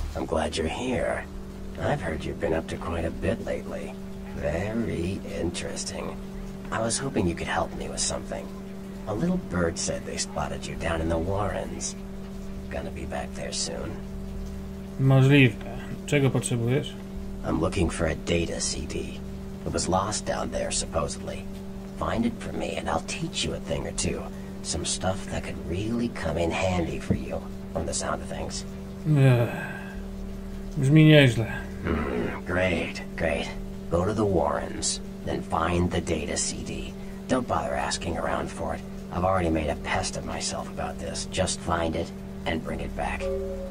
I'm glad you're here. I've heard you've been up to quite a bit lately. Very interesting. I was hoping you could help me with something. A little bird said they spotted you down in the Warrens. Gonna be back there soon. Możliwe. Czego potrzebujesz? I'm looking for a data CD. It was lost down there, supposedly. Find it for me and I'll teach you a thing or two. Some stuff that could really come in handy for you, from the sound of things. Brzmi nieźle. Great, great. Go to the Warrens, then find the data CD. Don't bother asking around for it. I've already made a pest of myself about this. Just find it and bring it back.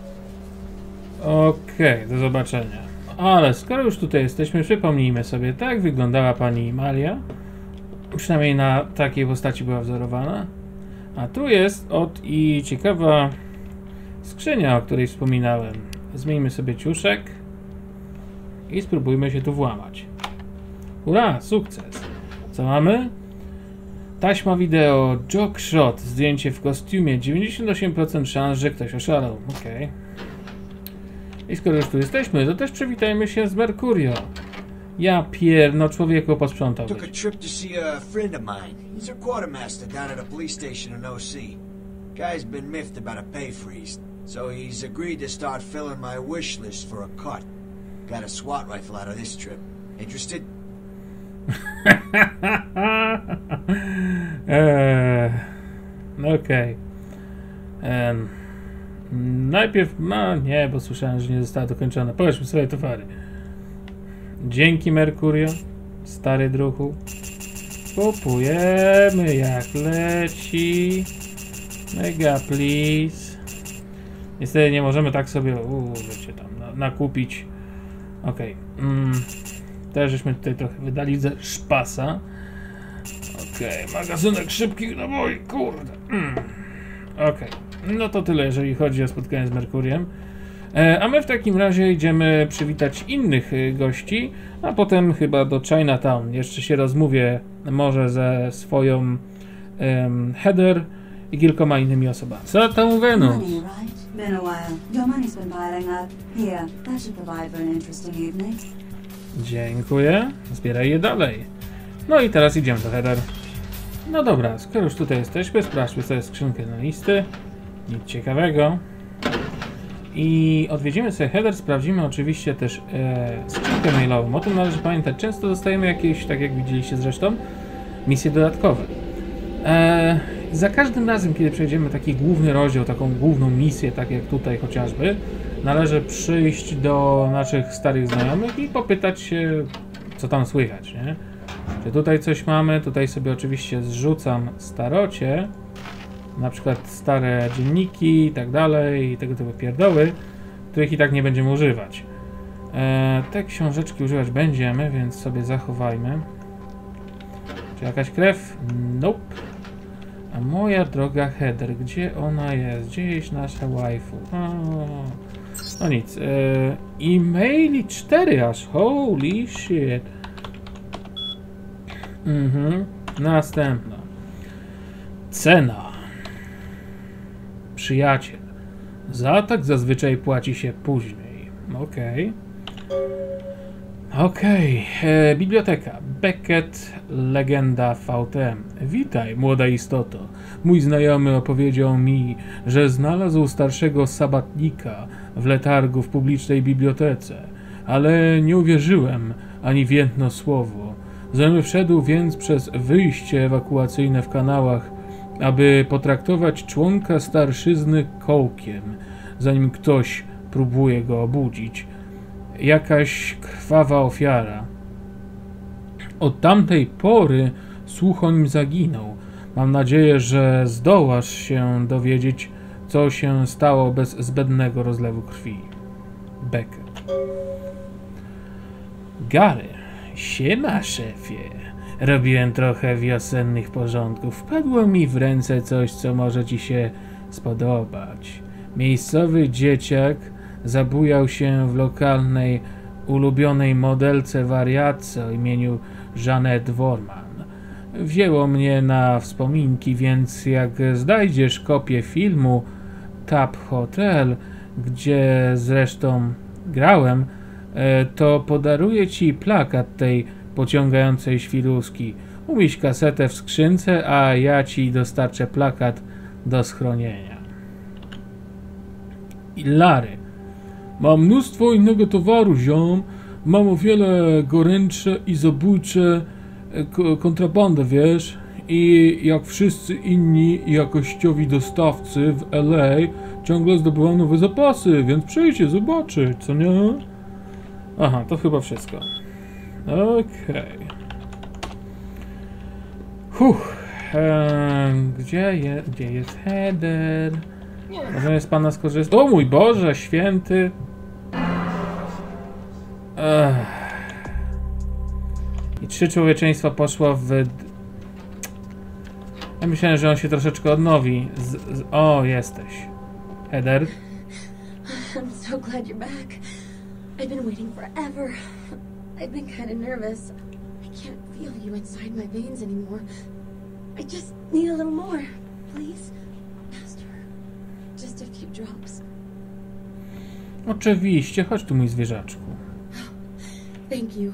Okej, do zobaczenia. Ale skoro już tutaj jesteśmy, przypomnijmy sobie, tak wyglądała pani Malia. Przynajmniej na takiej postaci była wzorowana. A tu jest i ciekawa skrzynia, o której wspominałem. Zmieńmy sobie ciuszek i spróbujmy się tu włamać. Hurra, sukces. Co mamy? Taśma wideo, jogshot, zdjęcie w kostiumie, 98% szans, że ktoś oszalał. Okej. I skoro już tu jesteśmy, to też przywitajmy się z Mercurio. Ja pierno, człowieku, posprzątał. Took a trip to see a friend of mine. He's a quartermaster down at a police station in OC. Guy's been miffed about a pay freeze, so he's agreed to start filling my wish list for a cut. Got a SWAT rifle out of this trip. Interested? Okej. Najpierw, no nie, bo słyszałem, że nie została dokończona. Powiedzmy sobie towary. Dzięki, Mercurio, stary druhu. Kupujemy jak leci. Mega please. Niestety nie możemy tak sobie, wiecie tam, nakupić. Okej. Też żeśmy tutaj trochę wydali ze szpasa. Okej, magazynek szybkich naboi, kurde. Okej, no to tyle, jeżeli chodzi o spotkanie z Mercuriem. A my w takim razie idziemy przywitać innych gości, a potem chyba do Chinatown. Jeszcze się rozmówię może ze swoją Heather i kilkoma innymi osobami. Co tam Wenus? Dziękuję. Zbieraj je dalej. No i teraz idziemy do Heather. No dobra, skoro już tutaj jesteśmy, sprawdźmy sobie skrzynkę na listy. Nic ciekawego. I odwiedzimy sobie Heather, sprawdzimy oczywiście też skrzynkę mailową. O tym należy pamiętać. Często dostajemy jakieś, tak jak widzieliście zresztą, misje dodatkowe. Za każdym razem, kiedy przejdziemy taki główny rozdział, taką główną misję, tak jak tutaj chociażby, należy przyjść do naszych starych znajomych i popytać się, co tam słychać, nie? Czy tutaj coś mamy? Tutaj sobie oczywiście zrzucam starocie, na przykład stare dzienniki i tak dalej, i tego typu pierdoły, których i tak nie będziemy używać. Te książeczki używać będziemy, więc sobie zachowajmy. Czy jakaś krew? Nope. A moja droga Heather, gdzie ona jest? Gdzie jest nasza waifu? No nic. E-maili 4 aż. Holy shit. Następna. Cena. Przyjaciel. Za atak zazwyczaj płaci się później. Okej. Biblioteka. Beckett, legenda VTM. Witaj, młoda istoto. Mój znajomy opowiedział mi, że znalazł starszego sabatnika w letargu w publicznej bibliotece, ale nie uwierzyłem ani w jedno słowo. Znajomy wszedł więc przez wyjście ewakuacyjne w kanałach, aby potraktować członka starszyzny kołkiem, zanim ktoś próbuje go obudzić. Jakaś krwawa ofiara. Od tamtej pory słuch o nim zaginął. Mam nadzieję, że zdołasz się dowiedzieć, co się stało bez zbędnego rozlewu krwi. Beckett. Gary. Siema, szefie. Robiłem trochę wiosennych porządków. Wpadło mi w ręce coś, co może ci się spodobać. Miejscowy dzieciak zabujał się w lokalnej, ulubionej modelce wariatce o imieniu Jeanette Worman. Wzięło mnie na wspominki, więc jak znajdziesz kopię filmu Tap Hotel, gdzie zresztą grałem, to podaruję ci plakat tej pociągającej świruski. Umieść kasetę w skrzynce, a ja ci dostarczę plakat do schronienia. I Larry. Mam mnóstwo innego towaru, ziom. Mam o wiele gorętsze i zabójcze kontrabandę, wiesz? I jak wszyscy inni jakościowi dostawcy w LA ciągle zdobywam nowe zapasy, więc przyjdźcie zobaczyć, co nie? Aha, to chyba wszystko. Okej. Gdzie jest Heather? Możemy z pana skorzystać. O mój Boże, święty! I 3 człowieczeństwa poszło w... Ja myślałem, że on się troszeczkę odnowi. O, jesteś. Heather? I'm so glad you're back. I've been waiting forever. I've been kind of nervous. I can't feel you inside my veins anymore. I just need a little more, please. Master, just a few drops. Oczywiście, chodź tu, mój zwierzaczku. Thank you.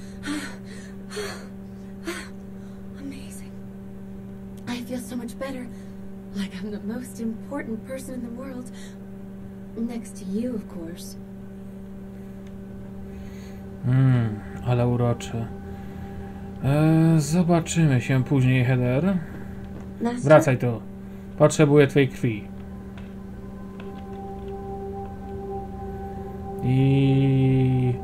Amazing. I feel so much better. Like I'm the most important person in the world. Next to you, of course. Ale urocze. Zobaczymy się później, Heather. Master? Wracaj tu. Potrzebuję twojej krwi. I...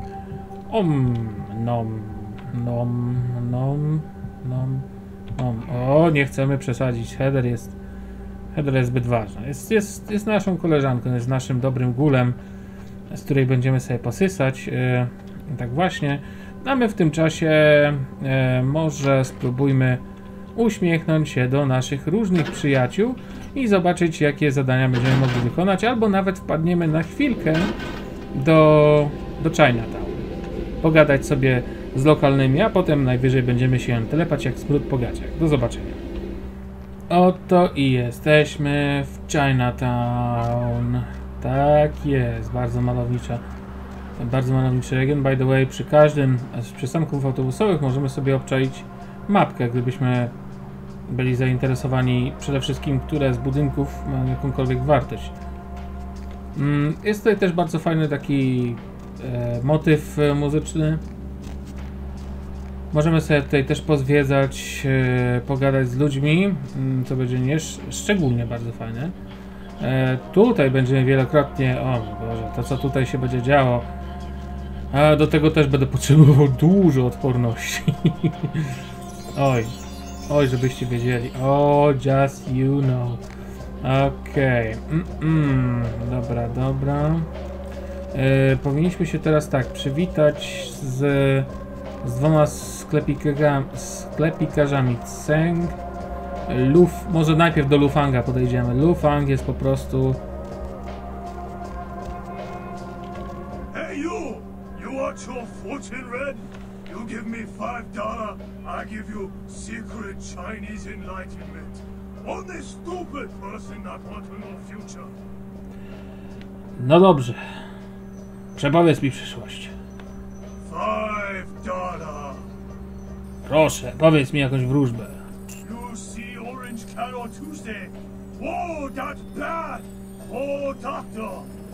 O, nie chcemy przesadzić. Heather jest zbyt ważna. Jest naszą koleżanką, jest naszym dobrym gulem, z której będziemy sobie posysać. Tak właśnie. A my w tym czasie może spróbujmy uśmiechnąć się do naszych różnych przyjaciół i zobaczyć, jakie zadania będziemy mogli wykonać, albo nawet wpadniemy na chwilkę do Chinatown. Pogadać sobie z lokalnymi, a potem najwyżej będziemy się telepać jak smród po gaciach. Do zobaczenia. Oto i jesteśmy w Chinatown. Tak jest, bardzo malownicza. Bardzo malowniczy region. By the way, przy każdym z przystanków autobusowych możemy sobie obczaić mapkę, gdybyśmy byli zainteresowani przede wszystkim, które z budynków mają jakąkolwiek wartość. Jest tutaj też bardzo fajny taki motyw muzyczny. Możemy sobie tutaj też pozwiedzać, pogadać z ludźmi, co będzie szczególnie bardzo fajne. Tutaj będziemy wielokrotnie... O Boże, to co tutaj się będzie działo. A do tego też będę potrzebował dużo odporności. Oj, żebyście wiedzieli. Just you know. Okej. Dobra. Powinniśmy się teraz tak przywitać z dwoma sklepikarzami. Tseng. Może najpierw do Lufanga podejdziemy. Lufang jest po prostu... Hey you! You want your fortune read? You give me $5, I give you secret Chinese enlightenment. Only stupid person not want to know future. No dobrze. Przepowiedz mi przyszłość. $5. Proszę, powiedz mi jakąś wróżbę. You see Orange Cat on Tuesday. Whoa, that's bad. Oh, doctor.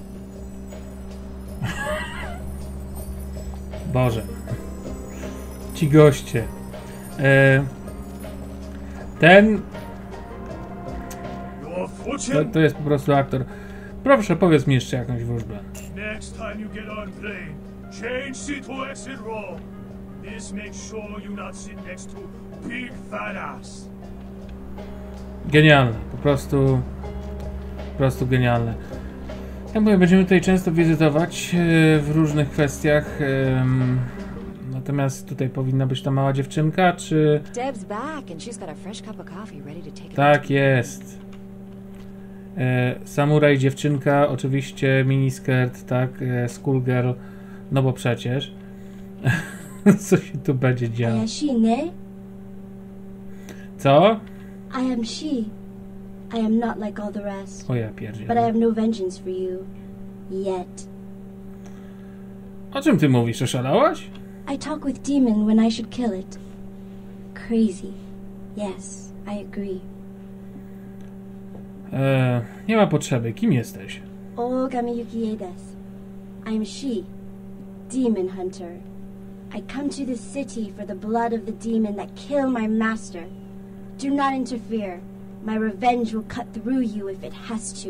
Boże. Ci goście. Ten... Your fortune? To jest po prostu aktor. Proszę, powiedz mi jeszcze jakąś wróżbę. Next time you get on plane, change seat to exit row. This makes sure you not sit next to big fat ass. Genialne. Po prostu genialne. Ja mówię, będziemy tutaj często wizytować w różnych kwestiach. Natomiast tutaj powinna być ta mała dziewczynka, czy... Deb's back and she's got a fresh cup of coffee ready to take it. Tak jest. Samuraj dziewczynka, oczywiście miniskirt, tak, schoolgirl, no bo przecież. Co się tu będzie działo? I am she, ne? Co? I am she. I am not like all the rest. O ja But I pierdzielę. have no vengeance for you. Yet. O czym ty mówisz? Oszalałaś? I talk with demon when I should kill it. Crazy. Yes, I agree. Nie ma potrzeby. Kim jesteś? Ogami Yukie desu. I'm she, Demon Hunter. I come to this city for the blood of the demon that killed my master. Do not interfere. My revenge will cut through you if it has to.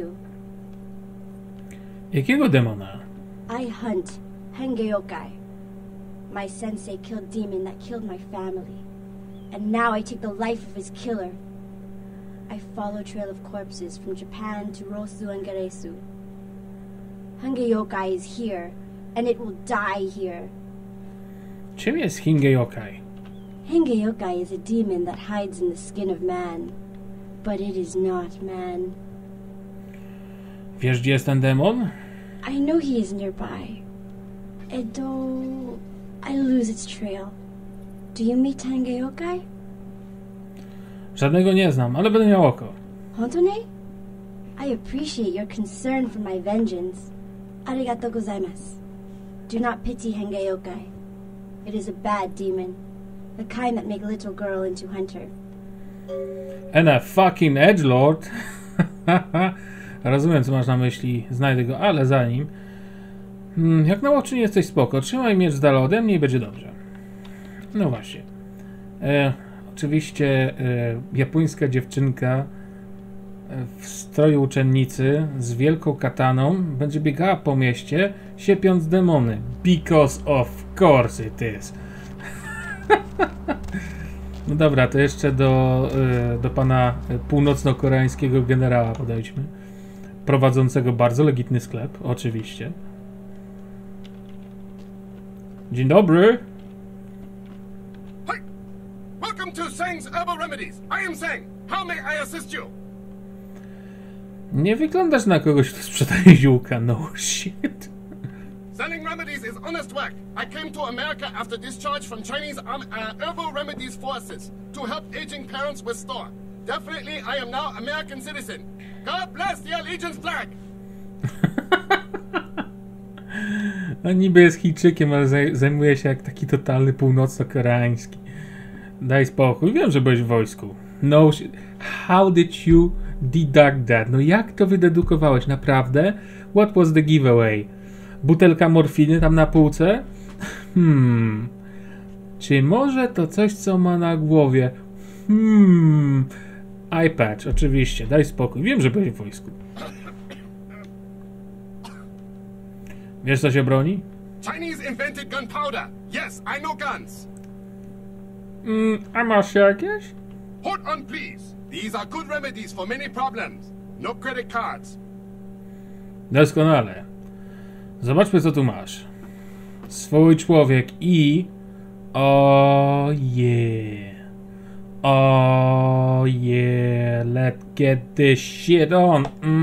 Jakiego demona? I hunt Hengeyokai. My sensei killed demon that killed my family. And now I take the life of his killer. I follow trail of corpses from Japan to Rosu and Garesu. Hengeyokai is here, and it will die here. Czym jest Hingeyokai? Hengeyokai is a demon that hides in the skin of man. But it is not man. Wiesz, gdzie jest ten demon? I know he is nearby. Though I lose its trail. Do you meet Hengeyokai? Żadnego nie znam, ale będę miał oko. Hontone? I appreciate your concern for my vengeance. Arigatou gozaimasu. Do not pity Hengeyokai. It is a bad demon. The kind that make little girl into hunter. And a fucking edgelord. Rozumiem, co masz na myśli. Znajdę go, ale zanim... jak nałoczyni jesteś spoko. Trzymaj miecz z dala ode mnie i będzie dobrze. No właśnie. Oczywiście japońska dziewczynka w stroju uczennicy z wielką kataną będzie biegała po mieście, siepiąc demony. Because of course it is. No dobra, to jeszcze do pana północno-koreańskiego generała podejdźmy. Prowadzącego bardzo legitny sklep, oczywiście. Dzień dobry. Hi! Welcome to Sang's Herbal Remedies. I am Sang. How may I assist you? Nie wyglądasz na kogoś, kto sprzedaje ziółka. No shit. Selling remedies is honest work. I came to America after discharge from Chinese Herbal Remedies forces to help aging parents restore. Definitely I am now American citizen. God bless the Allegiance flag! No niby jest Chińczykiem, ale zajmuje się jak taki totalny północno-koreański. Daj spokój, wiem, że byłeś w wojsku. No, how did you deduct that? No jak to wydedukowałeś? Naprawdę? What was the giveaway? Butelka morfiny tam na półce? Czy może to coś, co ma na głowie? Eye patch, oczywiście, daj spokój. Wiem, że byłeś w wojsku. Wiesz, co się broni? Chinese invented gunpowder. Yes, I know guns. A masz jakieś? Hold on, please. These are good remedies for many problems. No credit cards. Doskonale. Zobaczmy, co tu masz. Swój człowiek i... Oh yeah. Oh yeah. Let's get this shit on.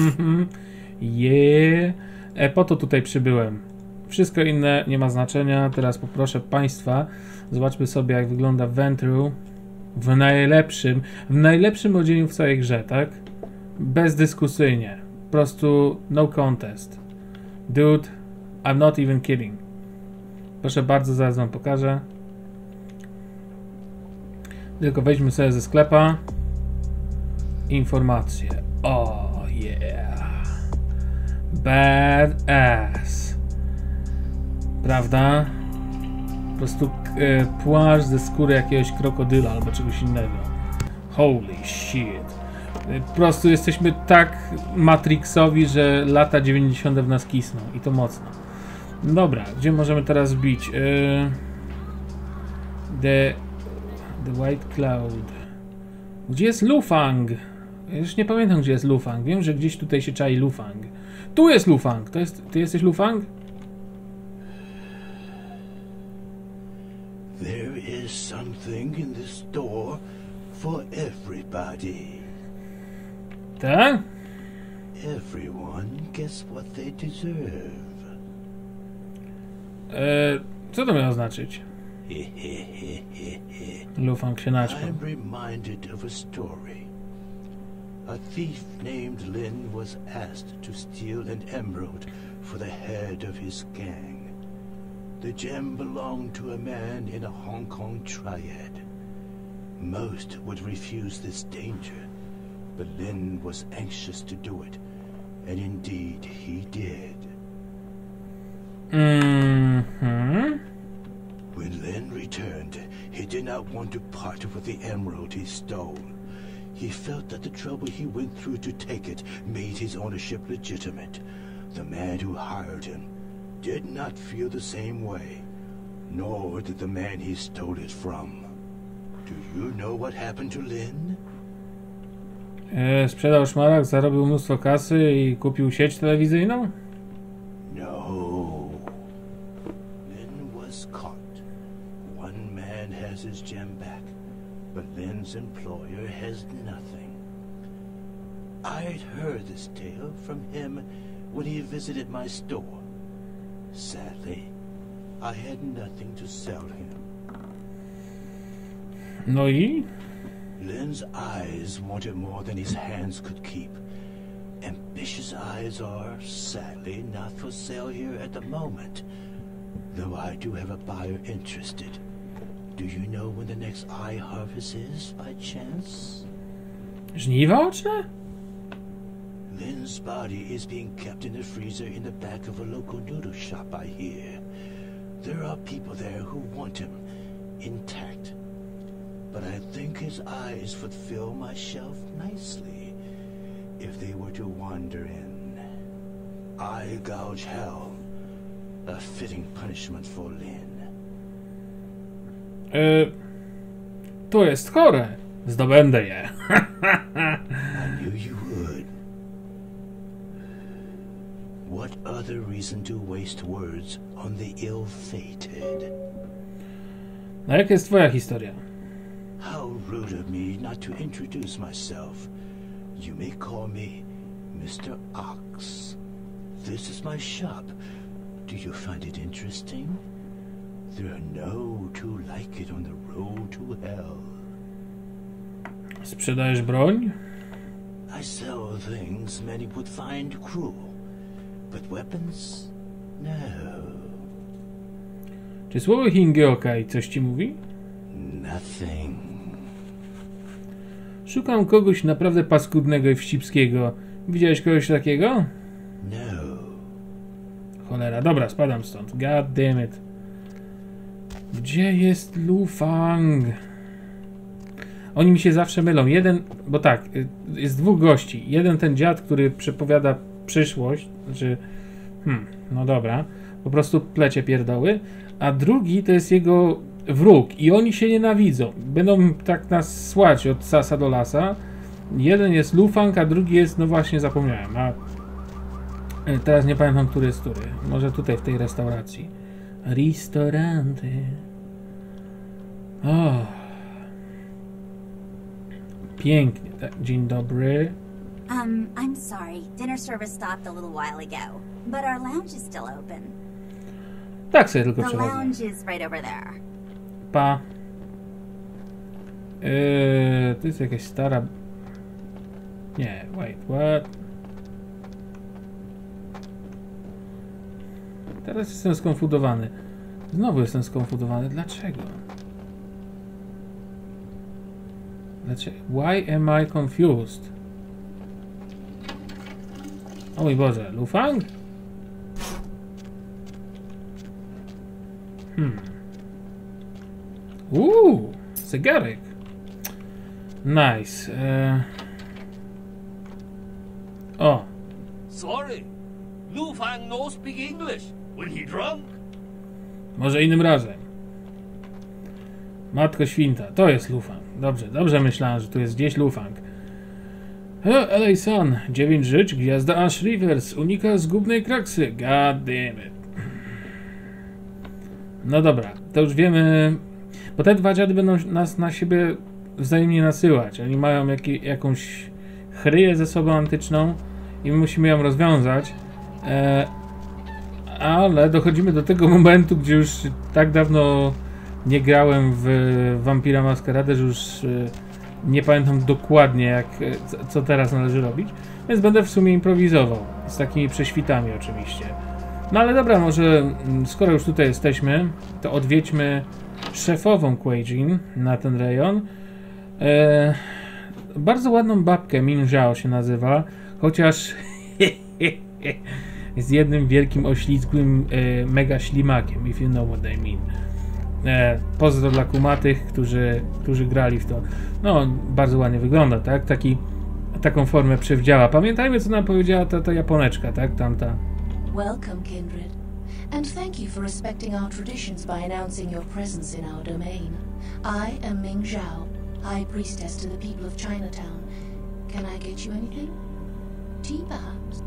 Yeah. Po to tutaj przybyłem. Wszystko inne nie ma znaczenia. Teraz poproszę Państwa, zobaczmy sobie, jak wygląda Ventru w najlepszym odzieniu w całej grze, tak? Bezdyskusyjnie. Po prostu no contest. Dude, I'm not even kidding. Proszę bardzo, zaraz wam pokażę. Tylko weźmy sobie ze sklepa informacje. Oh yeah. Badass. Prawda? Po prostu płaszcz ze skóry jakiegoś krokodyla albo czegoś innego. Holy shit. Po prostu jesteśmy tak matrixowi, że lata 90 w nas kisną. I to mocno. Dobra, gdzie możemy teraz bić? The White Cloud. Gdzie jest Lufang? Ja już nie pamiętam, gdzie jest Lufang. Wiem, że gdzieś tutaj się czai Lufang. Tu jest Lufang. Ty jesteś Lufang? There is something in this store for everybody. Tak? Everyone gets what they deserve. Co to miało znaczyć? Lufang się naćpał. I'm reminded of a story. A thief named Lin was asked to steal an emerald for the head of his gang. The gem belonged to a man in a Hong Kong triad. Most would refuse this danger, but Lin was anxious to do it, and indeed he did. When Lin returned, he did not want to part with the emerald he stole. He felt that the trouble he went through to take it made his ownership legitimate. The man who hired him did not feel the same way, nor did the man he stole it from. Do you know what happened to Lin? Sprzedał szmaragd, zarobił mnóstwo kasy i kupił sieć telewizyjną? No. Lin was caught. One man has his gem back, but Lin's employer has nothing. I'd heard this tale from him when he visited my store. Sadly, I had nothing to sell him. No i? Lin's eyes wanted more than his hands could keep. Ambitious eyes are, sadly, not for sale here at the moment. Though I do have a buyer interested. Do you know when the next eye harvest is, by chance? Żniwa oczne? Lin's body is being kept in the freezer in the back of a local noodle shop, I hear. There are people there who want him intact. But I think his eyes would fill my shelf nicely if they were to wander in. Eye gouge hell. A fitting punishment for Lin. To jest chore. Zdobędę je. I knew you would. What other reason to waste words on the ill-fated? No jaka jest twoja historia? How rude of me not to introduce myself. You may call me Mr. Ox. This is my shop. Do you find it interesting? There are no two like it on the road to hell. Sprzedajesz broń? I sell things many would find cruel, but weapons? No. Czy słowo Hingyokai coś ci mówi? Nothing. Szukam kogoś naprawdę paskudnego i wścibskiego. Widziałeś kogoś takiego? No. Cholera, dobra, spadam stąd. God damn it. Gdzie jest Lu Fang? Oni mi się zawsze mylą. Jeden, bo tak, jest dwóch gości. Jeden ten dziad, który przepowiada przyszłość, znaczy, no dobra, po prostu plecie pierdoły, a drugi to jest jego wróg i oni się nienawidzą. Będą tak nas słać od sasa do lasa. Jeden jest Lu Fang, a drugi jest, no właśnie zapomniałem, a teraz nie pamiętam, który jest który. Może tutaj w tej restauracji. Restauranty. O. Pięknie. Dzień dobry. I'm sorry. Dinner service stopped a little while ago, but our lounge is still open. Tak sobie tylko The przechodzę. lounge is right over there. Pa. To jest jakaś stara... Nie, wait, what? Teraz jestem skonfundowany. Znowu jestem skonfundowany. Dlaczego? Dlaczego? Why am I confused? O mój Boże, Lu Fang? Zegarek. Nice. O. Sorry, Lu Fang no speak English. When he drunk? Może innym razem. Matko Święta, to jest Lu Fang. Dobrze, dobrze myślałem, że tu jest gdzieś Lu Fang. LA Sun, 9 żyć, gwiazda Ash Rivers, unika zgubnej kraksy. God damn it. No dobra, to już wiemy, bo te dwa dziady będą nas na siebie wzajemnie nasyłać. Oni mają jakąś chryję ze sobą antyczną i my musimy ją rozwiązać. Ale dochodzimy do tego momentu, gdzie już tak dawno nie grałem w Vampira Masquerade, że już Nie pamiętam dokładnie, co teraz należy robić, więc będę w sumie improwizował. Z takimi prześwitami oczywiście. No ale dobra, może skoro już tutaj jesteśmy, to odwiedźmy szefową Kuei-jin na ten rejon. Bardzo ładną babkę, Ming Zhao się nazywa, chociaż jest jednym wielkim oślizgłym mega ślimakiem, if you know what I mean. Pozdro dla kumatych, którzy grali w to. No, bardzo ładnie wygląda, tak? Taką formę przywdziała. Pamiętajmy, co nam powiedziała ta Japoneczka, tak? Tamta. Welcome, Kindred. And thank you for respecting our traditions by announcing your presence in our domain. I am Ming Zhao, High Priestess to the people of Chinatown. Can I get you anything? Tea, perhaps?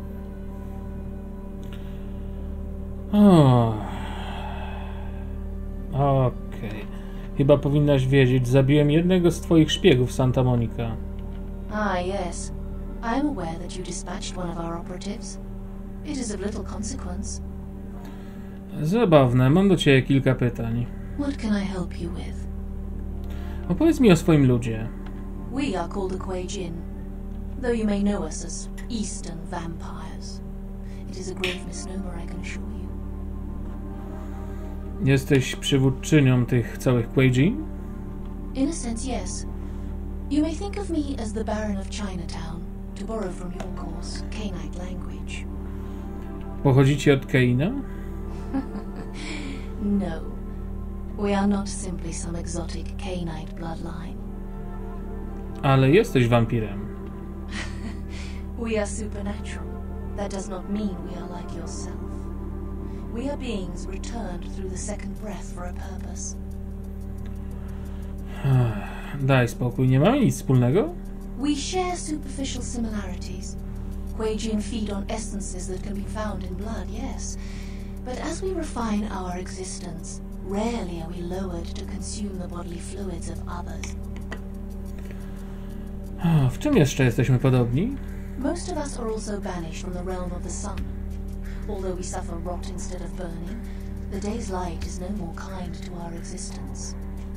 Okej. Chyba powinnaś wiedzieć, zabiłem jednego z twoich szpiegów, Santa Monica. Ah, yes. I am aware that you dispatched one of our operatives. It is of little consequence. Zabawne, mam do ciebie kilka pytań. What can I help you with? Opowiedz mi o swoim ludzie. We are called the Kuei-jin, though you may know us as Eastern vampires. It is a grave misnomer, I can assure you. Jesteś przywódczynią tych całych Kuei-jin? In a sense, yes. You may think of me as the Baron of Chinatown, to borrow from your course, Cainite language. Pochodzicie od Keina? No. We are not simply some exotic Cainite bloodline. Ale jesteś wampirem. We are supernatural. That does not mean we are like yourself. We are beings returned through the second breath for a purpose. Daj spokój, nie mamy nic wspólnego? We share superficial similarities. Kuei-jin feed on essences that can be found in blood, yes. But as we refine our existence, rarely are we lowered to consume the bodily fluids of others. W czym jeszcze jesteśmy podobni? Most of us are also banished from the realm of the sun. Although we suffer rot instead of burning, the day's light is no more kind to our existence.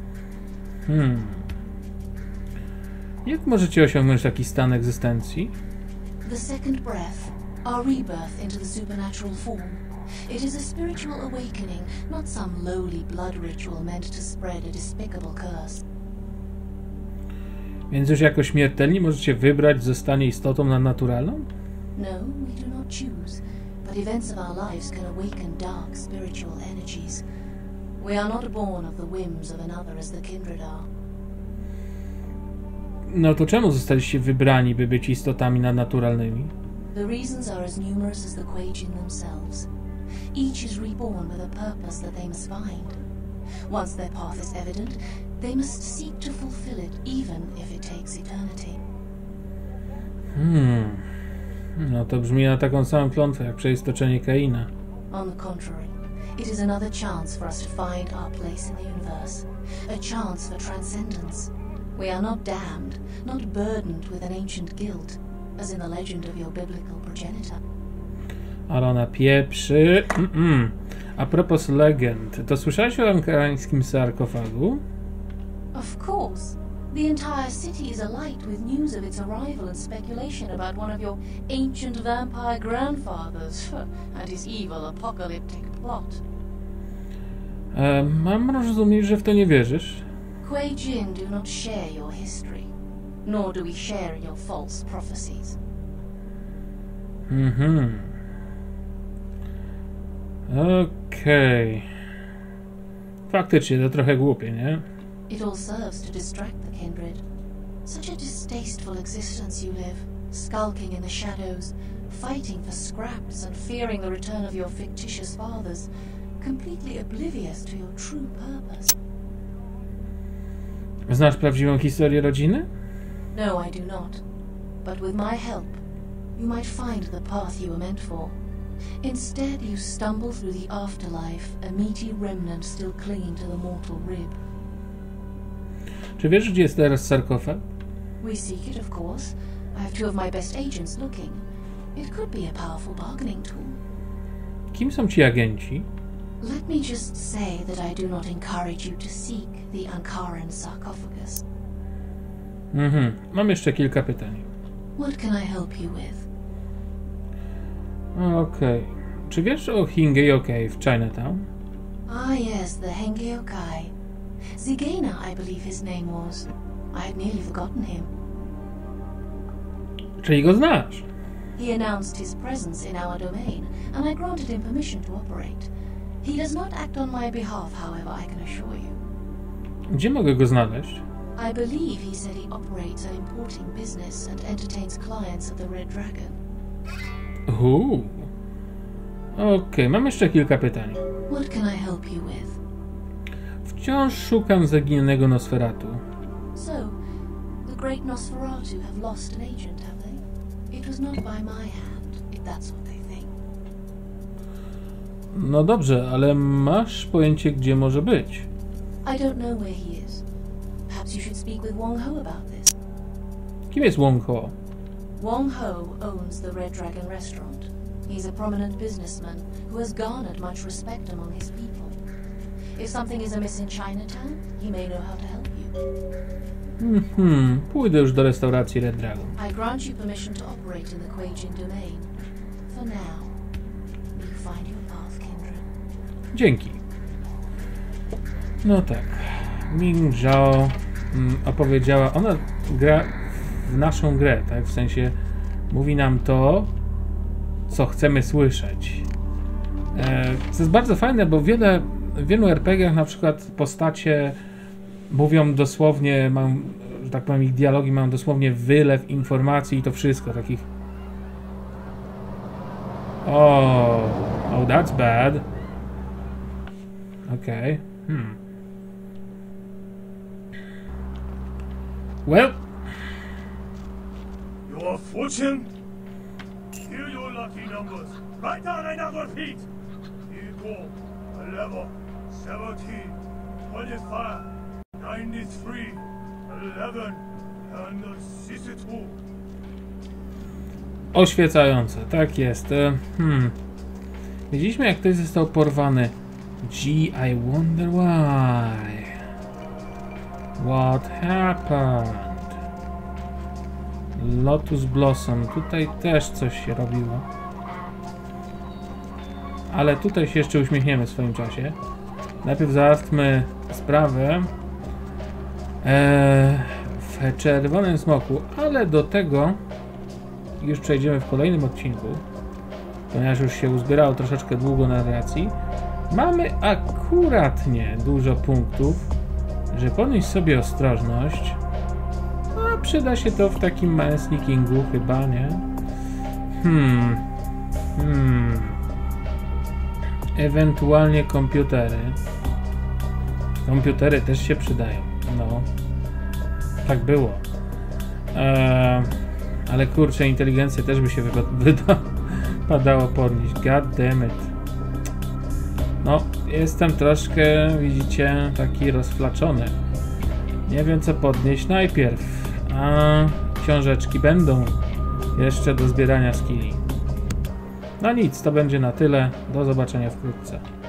Jak możecie osiągnąć taki stan egzystencji? The second breath, our rebirth into the supernatural form. It is a spiritual awakening, not some lowly blood ritual meant to spread a despicable curse. Więc już jako śmiertelni możecie wybrać zostanie istotą nadnaturalną? No, we do not choose, but events of our lives can awaken dark spiritual energies. We are not born of the whims of another as the kindred are. No to czemu zostaliście wybrani, by być istotami nadnaturalnymi? The reasons are as numerous as the Kuei-jin themselves. Each is reborn with a purpose that they must find. Once their path is evident, they must seek to fulfill it, even if it takes eternity. No to brzmi na taką samą klątwę jak przeistoczenie Kaina. On the contrary, it is another chance for us to find our place in the universe. A chance for transcendence. We are not damned, not burdened with an ancient guilt, as in the legend of your biblical progenitor. Ale ona pieprzy. A propos legend, to słyszałeś o ankarańskim sarkofagu? Of course. The entire city is alight with news of its arrival and speculation about one of your ancient vampire grandfathers and his evil apocalyptic plot. Mam rozumieć, że w to nie wierzysz? Kuei-jin do not share your history, nor do we share in your false prophecies. Okej. Faktycznie, to trochę głupie, nie? It all serves to distract the kindred. Such a distasteful existence you live, skulking in the shadows, fighting for scraps and fearing the return of your fictitious fathers, completely oblivious to your true purpose. Znasz prawdziwą historię rodziny? No, I do not. But with my help, you might find the path you were meant for. Instead, you stumble through the afterlife, a meaty remnant still clinging to the mortal rib. Czy wiesz, gdzie jest teraz sarkofag? We seek it, of course. I have two of my best agents looking. It could be a powerful bargaining tool. Kim są ci agenci? Let me just say that I do not encourage you to seek the Ankaran sarcophagus. Mam jeszcze kilka pytań. What can I help you with? Okej. Czy wiesz o Hingeyokai w Chinatown? Ah yes, the Hengeyokai. Zigena, I believe his name was. I had nearly forgotten him. Czyli go znasz? He announced his presence in our domain, and I granted him permission to operate. He does not act on my behalf, however, I can assure you. Gdzie mogę go znaleźć? I believe he said he operates an importing business and entertains clients of the Red Dragon. Okej, mam jeszcze kilka pytań. What can I help you with? Wciąż szukam zaginionego Nosferatu. So, the great Nosferatu have lost an agent, have they? It was not by my hand, if that's what they think. No dobrze, ale masz pojęcie, gdzie może być? I don't know where he is. Perhaps you should speak with Wong Ho about this. Kim jest Wong Ho? Wong Ho owns the Red Dragon restaurant. He's a prominent businessman who has garnered much respect among his people. If something is amiss in Chinatown, he may know how to help you. Pójdę już do restauracji Red Dragon. I grant you permission to operate in the Kuei-jin domain. For now, may you find your path, Kindred. Dzięki. No tak. Ming Zhao opowiedziała, ona gra w naszą grę, tak? W sensie mówi nam to, co chcemy słyszeć. To jest bardzo fajne, bo w wielu RPG-ach na przykład postacie mówią dosłownie, że tak powiem, ich dialogi mają dosłownie wylew informacji i to wszystko, takich that's bad. Okej. Well. Your fortune? Here your lucky numbers. Write down and I'll repeat. Equal 11, 17, 25, 93, 11, and 62. Oświecające, tak jest. Widzieliśmy, jak ktoś został porwany. Gee, I wonder why. What happened? Lotus Blossom. Tutaj też coś się robiło. Ale tutaj się jeszcze uśmiechniemy w swoim czasie. Najpierw załatwmy sprawę w Czerwonym Smoku, ale do tego już przejdziemy w kolejnym odcinku, ponieważ już się uzbierało troszeczkę długo narracji. Mamy akuratnie dużo punktów, że podnieść sobie ostrożność. No, przyda się to w takim małym sneakingu chyba, nie? Ewentualnie komputery. Komputery też się przydają. No. Tak było. Ale kurczę, inteligencję też by się wypadało podnieść. God damn it. No, jestem troszkę, widzicie, taki rozflaczony. Nie wiem, co podnieść najpierw. A książeczki będą jeszcze do zbierania skilli. No nic, to będzie na tyle. Do zobaczenia wkrótce.